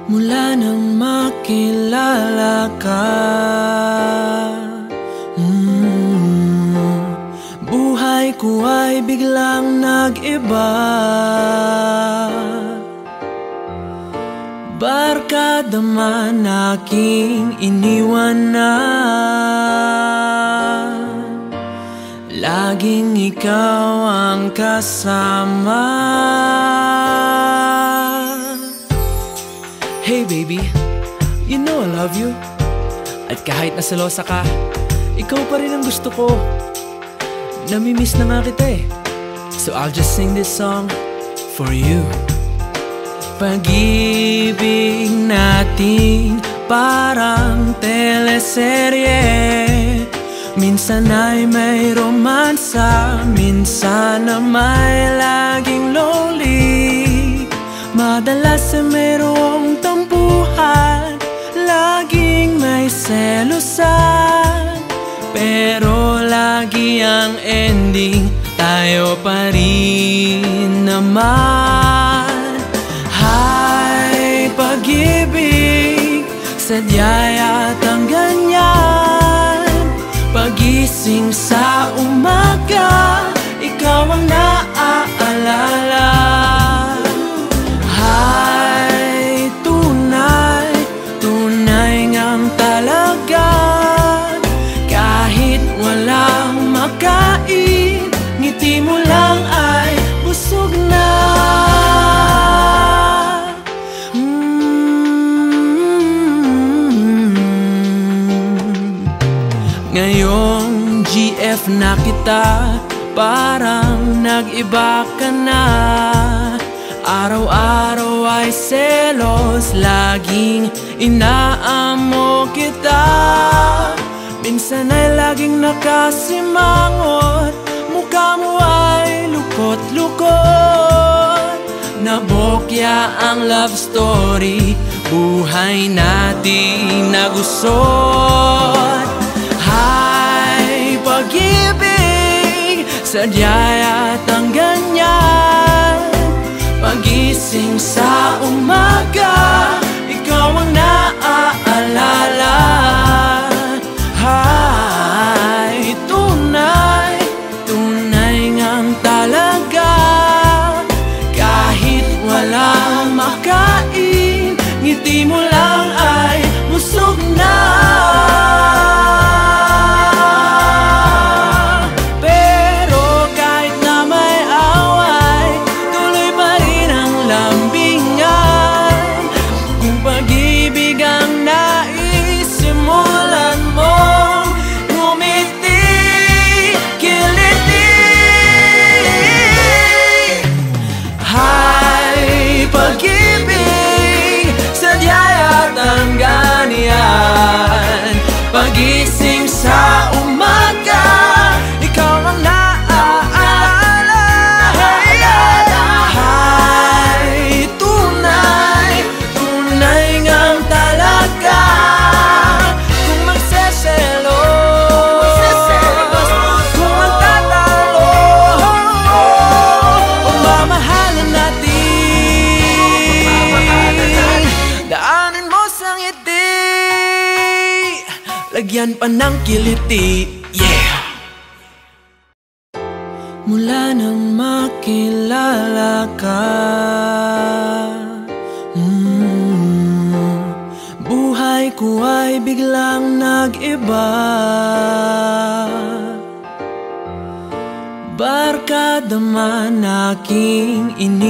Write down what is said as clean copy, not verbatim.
Mula nang makilala ka, buhay ko ay biglang nag-iba. Barkada man aking iniwan na, laging ikaw ang kasama. Hey baby, you know I love you. At kahit naselosa ka, ikaw pa rin ang gusto ko. Namimiss na nga kita eh. So I'll just sing this song for you. Pag-ibig natin parang teleserye. Minsan ay may romansa, minsan na may laging lonely. Madalas ay mayroong tampuhan, laging may selosan, pero lagi ang ending, tayo pa rin naman. Hay pag-ibig, sadya yatang ganyan. Pagising sa umaga, ikaw ang naaalala. Hay tunay, tunay ngang talaga. Kahit walang makain, ngiti mo lang ay busog na. Ngayong GF na kita, parang nag-iba ka na. Araw-araw ay selos, laging inaamo kita. Minsan ay laging nakasimangot, mukha mo ay lukot-lukot. Nabokya ang love story, buhay natin nagusot. Hay pag-ibig, sadya yatang ganyan. Pagising sa umaga, ikaw ang naaalala. Hay tunay, tunay ngang talaga. Kahit walang makain, ngiti mo lang ay busog na. Pagising sa umaga, ikaw ang naaalala. Hay tunay, tunay ngang talaga. Kung magseselos, kung magtatalo, pagmamahalan natin, daanin mo sa ngiti, lagyan pa ng kiliti, yeah! Mula nang makilala ka, buhay ko ay biglang nag-iba. Barkada man aking